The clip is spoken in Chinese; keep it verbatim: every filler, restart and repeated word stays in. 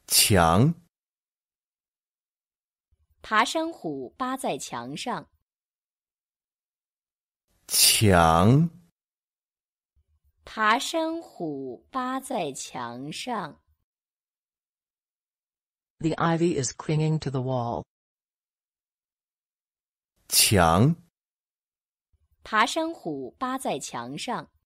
墙， 爬山虎扒在墙上。 墙， 爬山虎扒在墙上。 The ivy is clinging to the wall. 墙， 爬山虎扒在墙上。